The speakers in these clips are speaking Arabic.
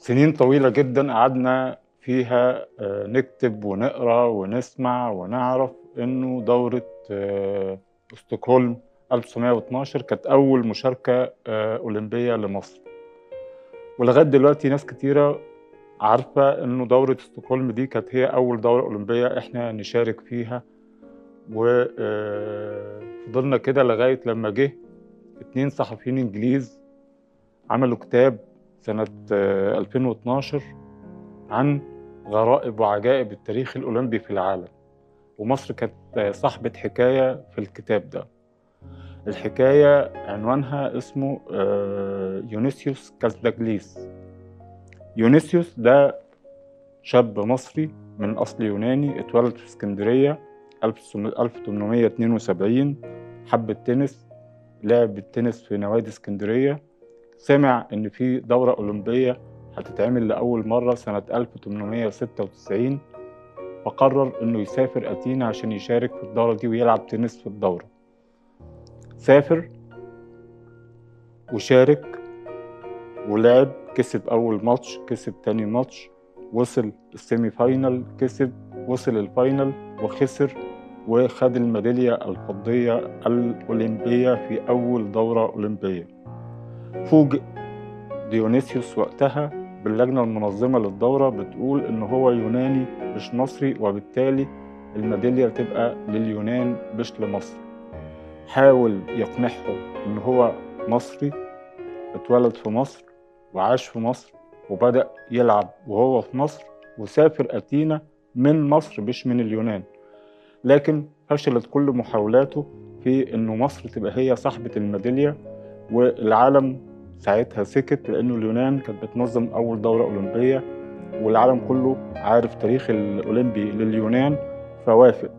سنين طويلة جدا قعدنا فيها نكتب ونقرا ونسمع ونعرف إنه دورة ستوكهولم 1912 كانت أول مشاركة أولمبية لمصر. ولغاية دلوقتي ناس كتيرة عارفة إنه دورة ستوكهولم دي كانت هي أول دورة أولمبية إحنا نشارك فيها. وفضلنا كده لغاية لما جه 2 صحفيين إنجليز عملوا كتاب سنة 2012 عن غرائب وعجائب التاريخ الأولمبي في العالم، ومصر كانت صاحبة حكاية في الكتاب ده. الحكاية عنوانها اسمه يونيسيوس كاسداجليس. يونيسيوس ده شاب مصري من أصل يوناني، اتولد في اسكندرية 1872. حب التنس، لعب التنس في نوادي اسكندرية. سمع إن في دورة أولمبية هتتعمل لأول مرة سنة 1896، فقرر إنه يسافر أثينا عشان يشارك في الدورة دي ويلعب تنس في الدورة. سافر وشارك ولعب، كسب أول ماتش، كسب تاني ماتش، وصل السيمي فاينل، كسب، وصل الفاينل وخسر، وخد الميدالية الفضية الأولمبية في أول دورة أولمبية. فوجئ ديونيسيوس وقتها باللجنة المنظمة للدورة بتقول إن هو يوناني مش مصري، وبالتالي الميدالية تبقى لليونان مش لمصر. حاول يقنعهم إن هو مصري، اتولد في مصر وعاش في مصر وبدأ يلعب وهو في مصر، وسافر أثينا من مصر مش من اليونان. لكن فشلت كل محاولاته في إنه مصر تبقى هي صاحبة الميدالية، والعالم ساعتها سكت، لأنه اليونان كانت بتنظم أول دورة أولمبية والعالم كله عارف تاريخ الأولمبي لليونان، فوافق.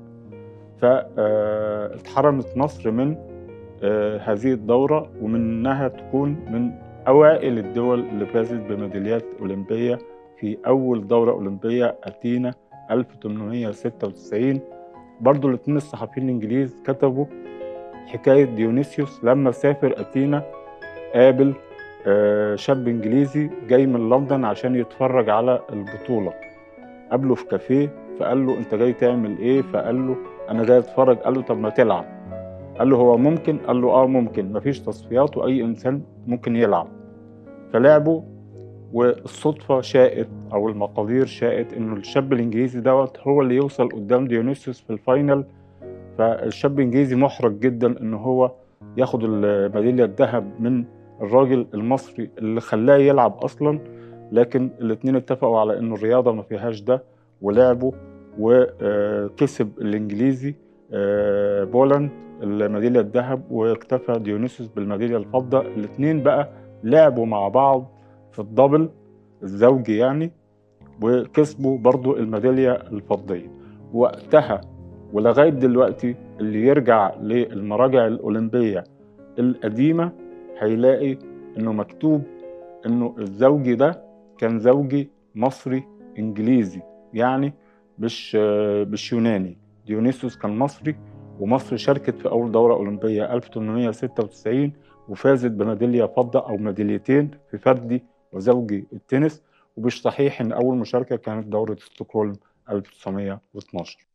فاتحرمت مصر من هذه الدورة، ومن إنها تكون من أوائل الدول اللي فازت بميداليات أولمبية في أول دورة أولمبية أثينا 1896. برضو الاثنين الصحفيين الإنجليز كتبوا حكاية ديونيسيوس لما سافر أثينا. قابل شاب إنجليزي جاي من لندن عشان يتفرج على البطولة، قابله في كافيه، فقال له أنت جاي تعمل إيه؟ فقال له أنا جاي أتفرج. قال له طب ما تلعب. قال له هو ممكن؟ قال له ممكن، مفيش تصفيات وأي إنسان ممكن يلعب. فلعبوا، والصدفة شاءت أو المقادير شاءت إنه الشاب الإنجليزي دوت هو اللي يوصل قدام ديونيسيوس في الفاينل. فالشاب الإنجليزي محرج جدا إن هو ياخد الميدالية الذهب من الراجل المصري اللي خلاه يلعب أصلا. لكن الاتنين اتفقوا على إنه الرياضة ما فيهاش ده، ولعبوا، وكسب الإنجليزي بولاند الميدالية الذهب، واكتفى ديونيسيوس بالميدالية الفضة. الاتنين بقى لعبوا مع بعض في الدبل الزوجي يعني، وكسبوا برضو الميدالية الفضية. وقتها ولغاية دلوقتي اللي يرجع للمراجع الأولمبية القديمة هيلاقي إنه مكتوب إنه الزوجي ده كان زوجي مصري إنجليزي، يعني مش يوناني. ديونيسيوس كان مصري، ومصر شاركت في أول دورة أولمبية 1896 وفازت بميدالية فضة أو ميداليتين في فردي وزوجي التنس. ومش صحيح إن أول مشاركة كانت دورة ستوكهولم 1912.